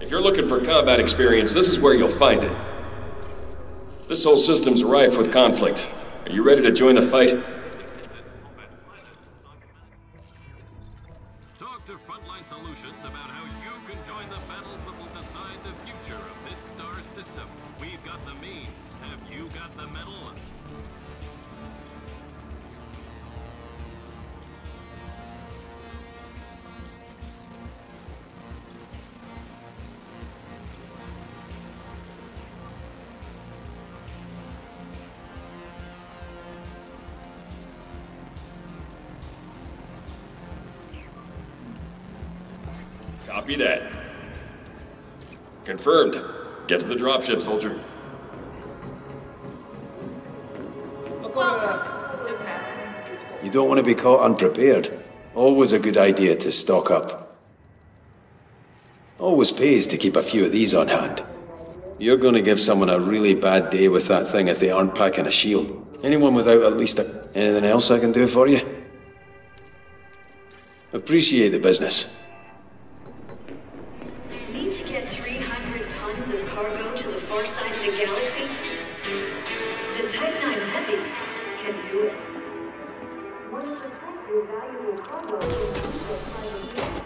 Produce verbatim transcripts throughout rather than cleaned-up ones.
If you're looking for combat experience, this is where you'll find it. This whole system's rife with conflict. Are you ready to join the fight? Talk to Frontline Solutions about how you can join the battles that will decide the future of this star system. We've got the means. Have you got the metal? Copy that. Confirmed. Get to the dropship, soldier. You don't want to be caught unprepared. Always a good idea to stock up. Always pays to keep a few of these on hand. You're going to give someone a really bad day with that thing if they aren't packing a shield. Anyone without at least a... Anything else I can do for you? Appreciate the business. Need to get three hundred tons of cargo to the far side of the galaxy? The Type nine Heavy can do it. One of the most valuable cargo is the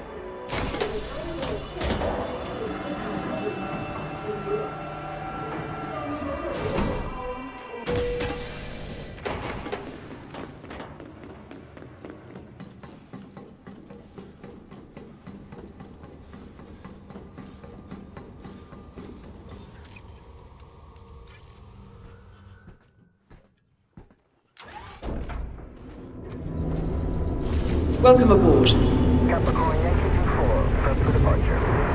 Welcome aboard. Capricorn Yankee two four, prep for departure.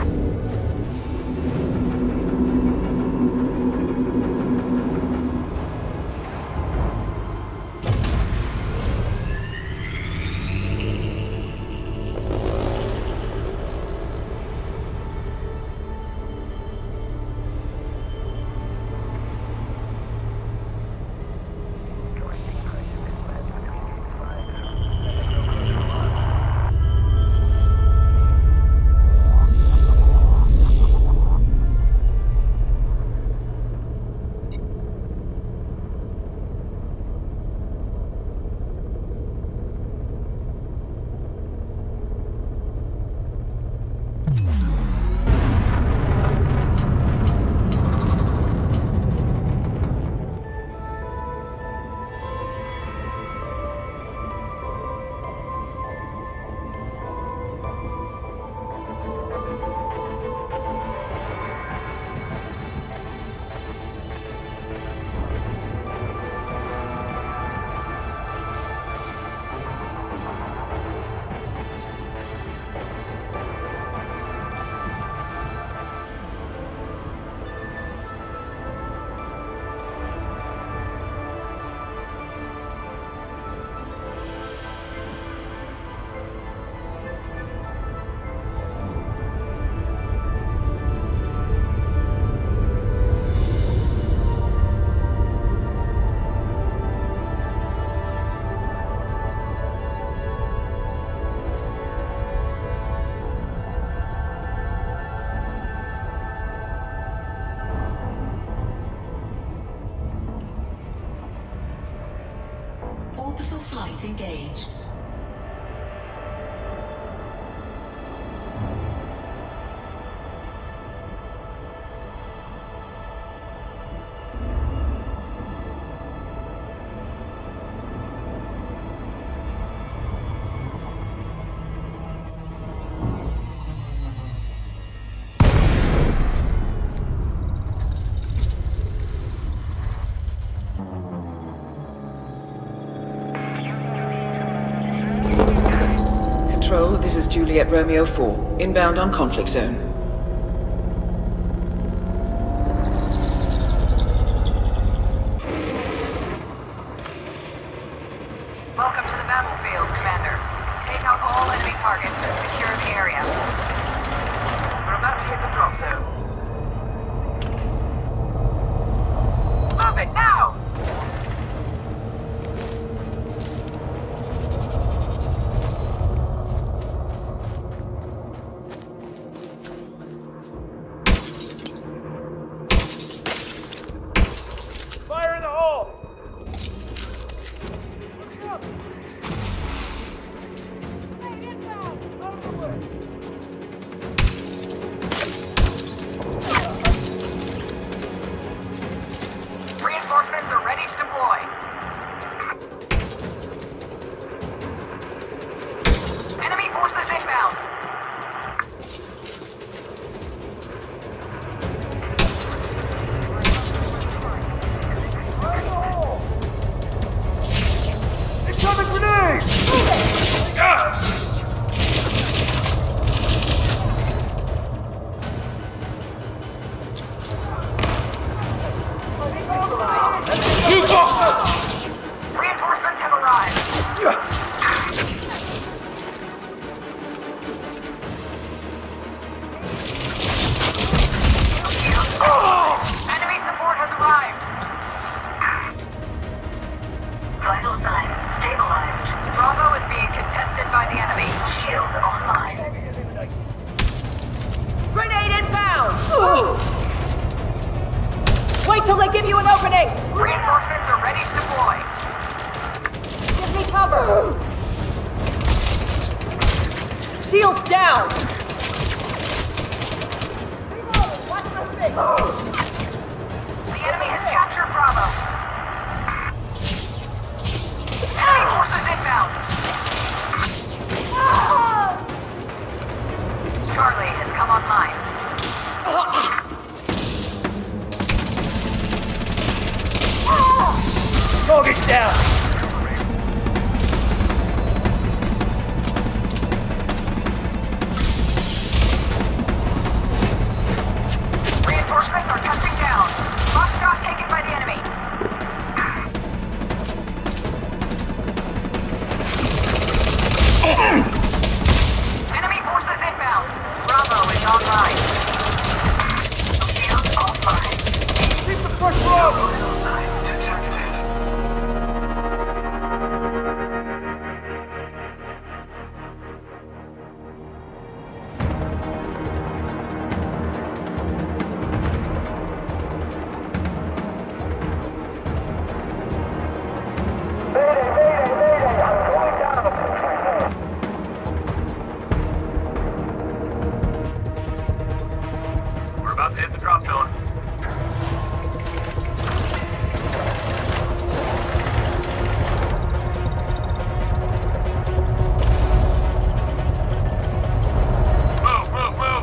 Orbital flight engaged. This is Juliet Romeo four, inbound on conflict zone. Welcome to the battlefield, Commander. Take out all enemy targets and secure the area. We're about to hit the drop zone. Move it now! Reinforcements have arrived. Enemy support has arrived. Vital signs stabilized. Bravo is being contested by the enemy. Shield online. Grenade inbound! Wait till they give you an opening! Reinforcements are ready to deploy. Give me cover! Shields down! The enemy has captured Bravo. Enemy forces inbound. Charlie has come online. Target down! Reinforcements are touching down. Foxtrot taken by the enemy. Enemy forces inbound. Bravo is online. Shield offline. Keep the first row! Signs detected. We're about to hit the drop zone. Move, move, move!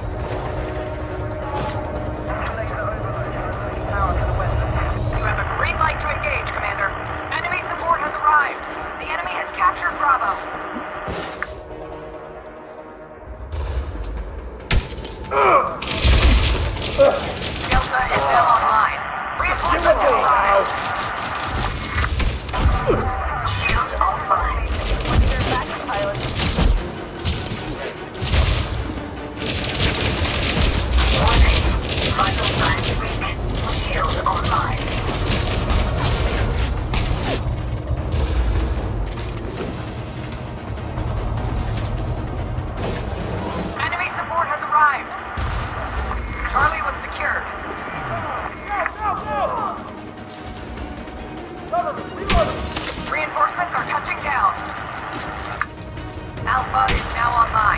You have a green light to engage, Commander. Enemy support has arrived. The enemy has captured Bravo. Delta is now online. Reinforcements have arrived. Shield offline. Warning. Vital signs weak. Shield online. Enemy support has arrived. Charlie was secured. Reinforcements are touching down. Alpha is now online.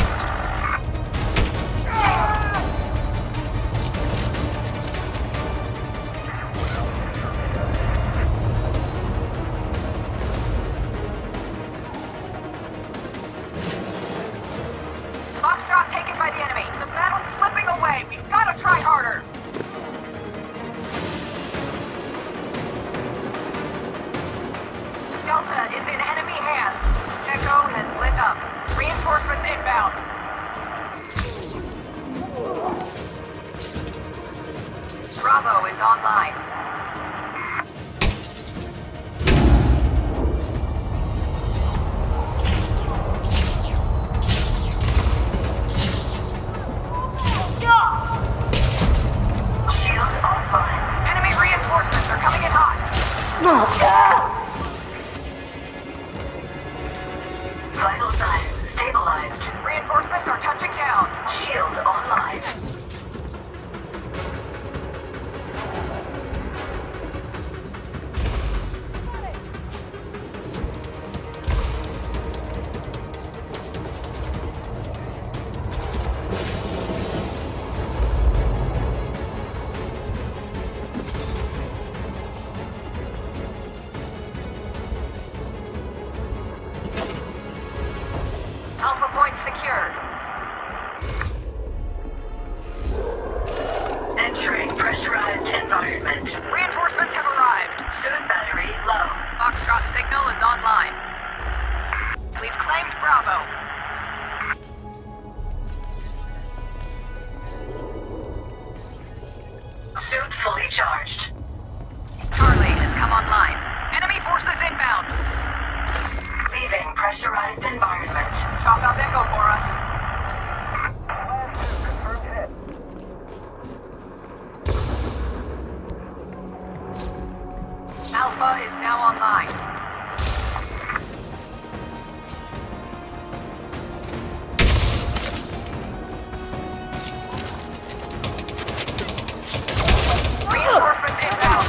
Foxtrot taken by the enemy. The battle's slipping away. We've got to try harder. Delta is in enemy hands. Echo has lit up. Reinforcements inbound. Bravo is online. Shield offline. Enemy reinforcements are coming in hot. Vital signs stabilized. Reinforcements are touching down. Shield online. come online. Enemy forces inbound. Leaving pressurized environment. Chalk up Echo for us. Confirmed hit. Alpha is now online. Reinforcements inbound.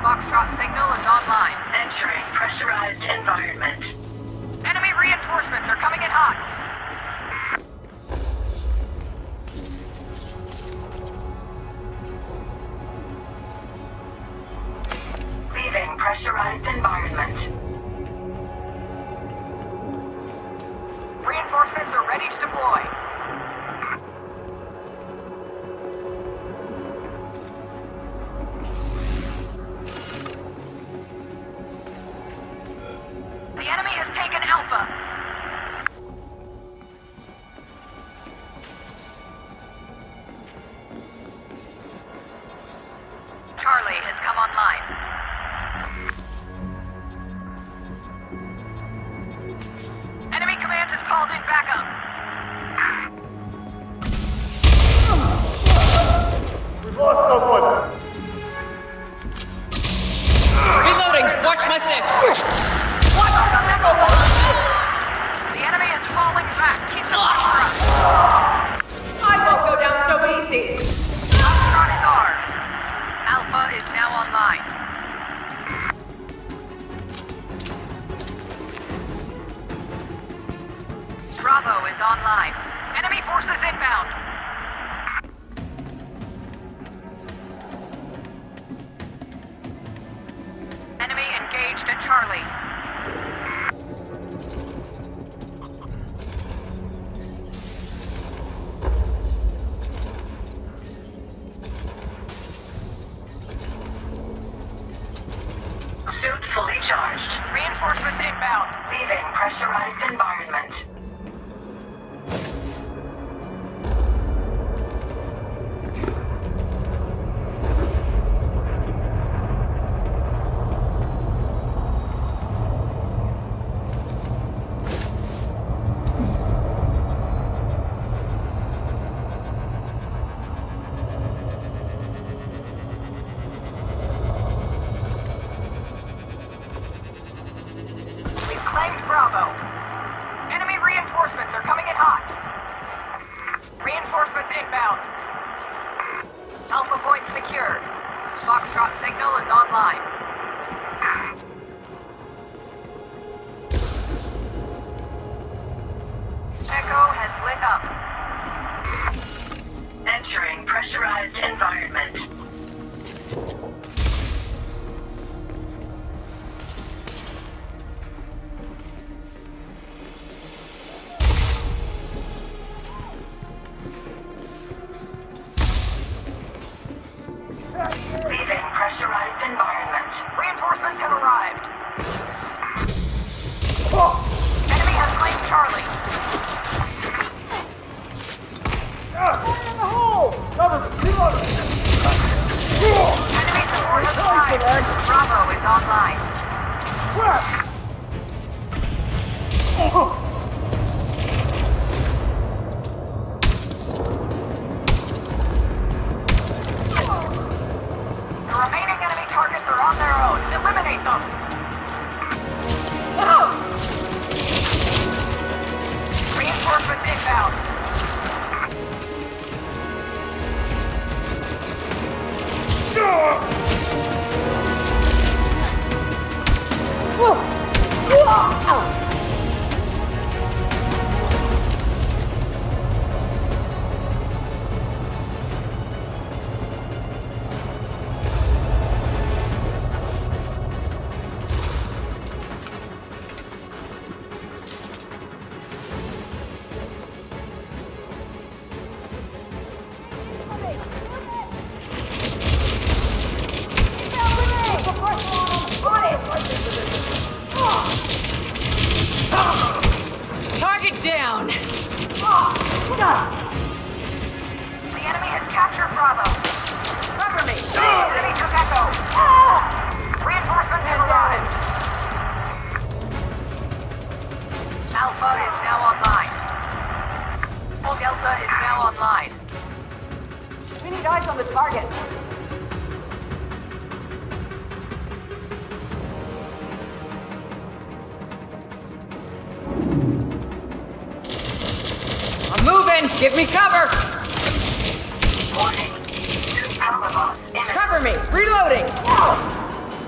Foxtrot signal is online. Entering pressurized environment. Enemy reinforcements are coming in hot. Leaving pressurized environment. Reinforcements are ready to deploy. The enemy has taken Alpha. Charlie has come online. Enemy command has called in backup. We've lost someone. Reloading! Watch my six! The enemy is falling back. Keep the pressure up. I won't go down so easy. Foxtrot is ours. Alpha is now online. Bravo is online. Enemy forces inbound. Enemy engaged at Charlie. Suit fully charged. Reinforcements inbound. Leaving pressurized environment. Claimed Bravo. Enemy reinforcements are coming in hot. Reinforcements inbound. Alpha point secured. Foxtrot signal is online. Echo has lit up. Entering pressurized environment. Leaving pressurized environment. Reinforcements have arrived. Enemy has claimed Charlie. Fire in the hole! Cover me! Reload! Enemy support has arrived. Bravo is online. The remaining enemy targets are on their own. Eliminate them. Reinforcements inbound. Target down! The enemy has captured Bravo. Cover me. Enemy took Echo. Reinforcements have arrived. Alpha is now online. Delta is now online. We need eyes on the target. I'm moving! Give me cover! Warning. Suit power loss imminent. Cover me! Reloading!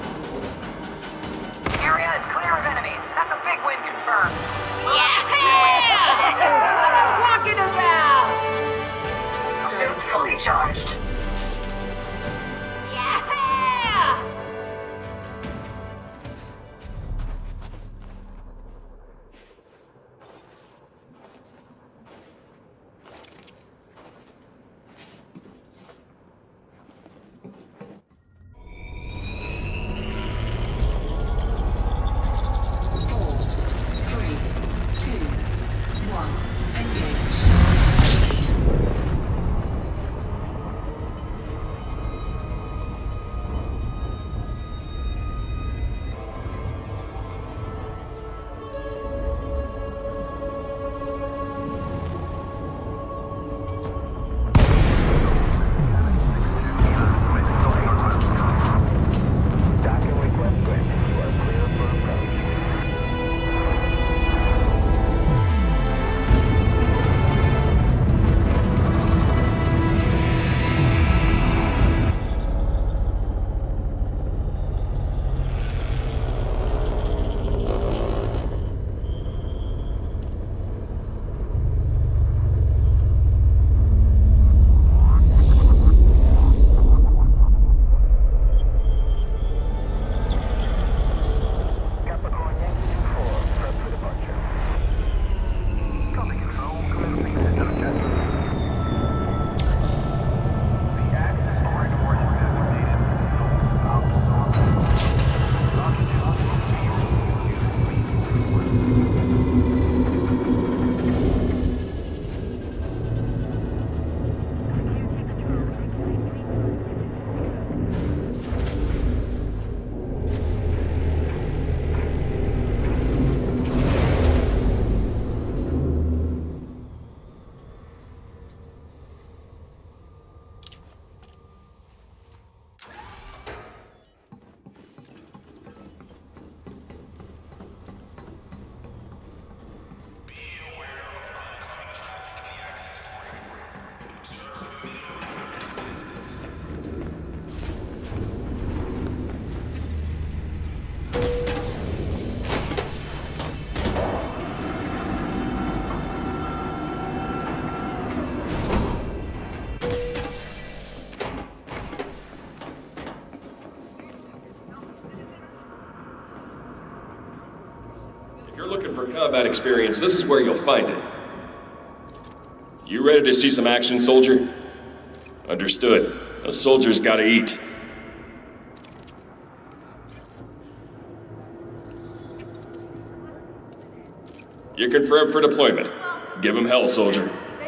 looking for combat experience, this is where you'll find it. You ready to see some action, soldier? Understood. A soldier's gotta eat. You're confirmed for deployment. Give him hell, soldier.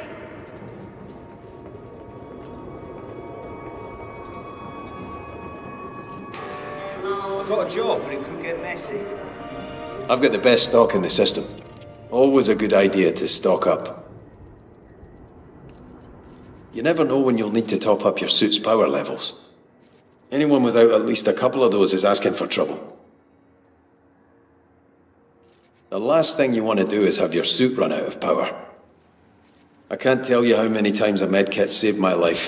I've got a job, but it could get messy. I've got the best stock in the system. Always a good idea to stock up. You never know when you'll need to top up your suit's power levels. Anyone without at least a couple of those is asking for trouble. The last thing you want to do is have your suit run out of power. I can't tell you how many times a medkit saved my life.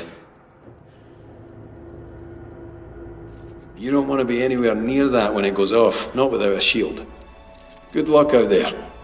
You don't want to be anywhere near that when it goes off, not without a shield. Good luck out there.